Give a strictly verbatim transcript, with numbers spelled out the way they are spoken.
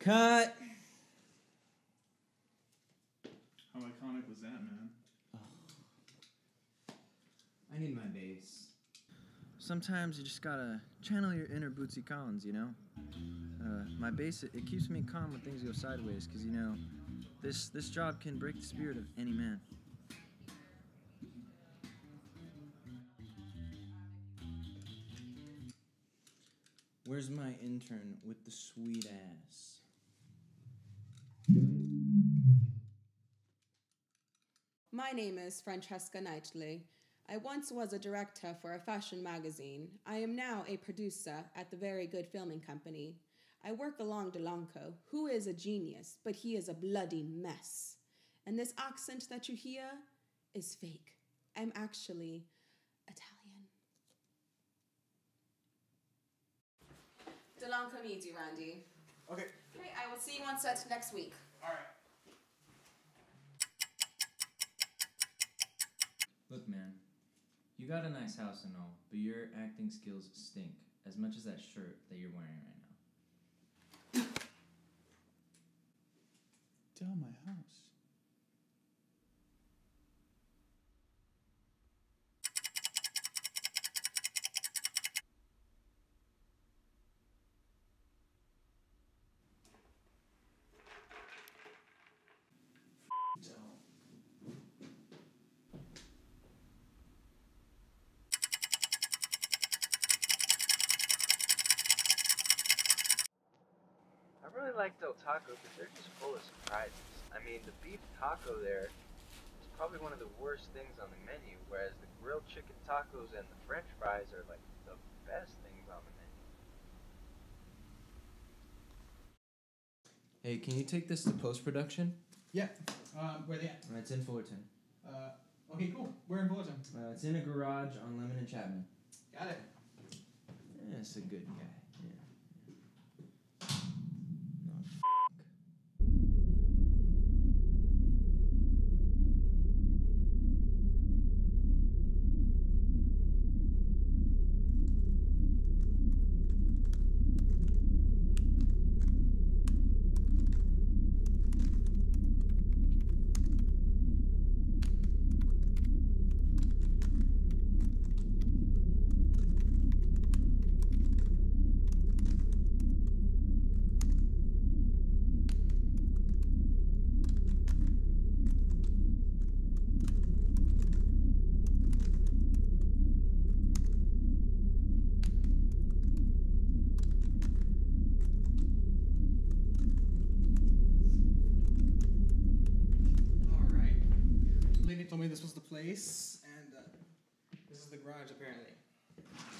Cut! How iconic was that, man? Oh. I need my bass. Sometimes you just gotta channel your inner Bootsy Collins, you know? Uh, my bass, it, it keeps me calm when things go sideways, because, you know, this, this job can break the spirit of any man. Where's my intern with the sweet ass? My name is Francesca Knightley. I once was a director for a fashion magazine. I am now a producer at the Very Good Filming Company. I work along Delanco, who is a genius, but he is a bloody mess. And this accent that you hear is fake. I'm actually Italian. Delanco needs you, Randy. Okay. Okay, I will see you on set next week. All right. Look, man, you got a nice house and all, but your acting skills stink as much as that shirt that you're wearing right now. Down my house. I really like Del Taco because they're just full of surprises. I mean, the beef taco there is probably one of the worst things on the menu, whereas the grilled chicken tacos and the french fries are like the best things on the menu. Hey, can you take this to post-production? Yeah. Um, where they at? Uh, it's in Fullerton. Uh, okay, cool. We're in Fullerton. Uh, it's in a garage on Lemon and Chapman. Got it. Yeah, it's a good guy. Yeah. Oh, f***. Told me this was the place, and uh, this is the garage apparently.